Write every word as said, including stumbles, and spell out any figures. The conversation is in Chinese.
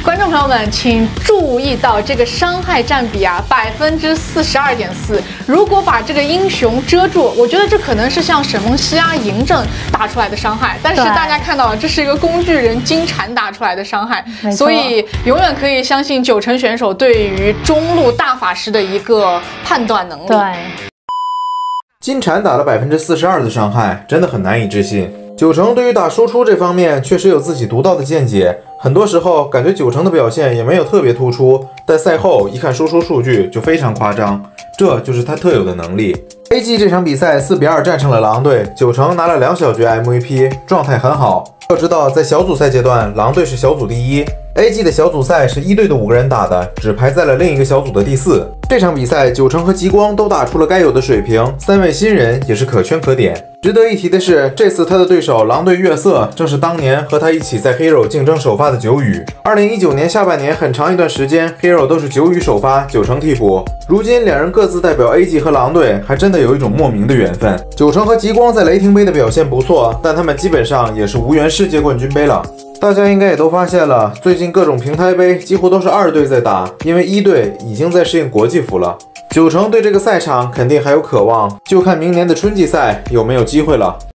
观众朋友们，请注意到这个伤害占比啊，百分之四十二点四。如果把这个英雄遮住，我觉得这可能是像沈梦溪啊、嬴政打出来的伤害。但是大家看到了，这是一个工具人金蝉打出来的伤害，所以永远可以相信九成选手对于中路大法师的一个判断能力。 对， 金蝉打了百分之四十二的伤害，真的很难以置信。九成对于打输出这方面确实有自己独到的见解，很多时候感觉九成的表现也没有特别突出，但赛后一看输出数据就非常夸张，这就是他特有的能力。A G 这场比赛四比二战胜了狼队，九成拿了两小局 M V P， 状态很好。要知道，在小组赛阶段，狼队是小组第一 ，A G 的小组赛是一队的五个人打的，只排在了另一个小组的第四。这场比赛，九成和极光都打出了该有的水平，三位新人也是可圈可点。值得一提的是，这次他的对手狼队月色正是当年和他一起在 Hero 竞争首发的九宇。二零一九年下半年很长一段时间 ，Hero 都是九宇首发，九成替补。如今两人各自代表 A G 和狼队，还真的有一种莫名的缘分。九成和极光在雷霆杯的表现不错，但他们基本上也是无缘世界冠军杯了。大家应该也都发现了，最近各种平台杯几乎都是二队在打，因为一队已经在适应国际服了。九成对这个赛场肯定还有渴望，就看明年的春季赛有没有机会了。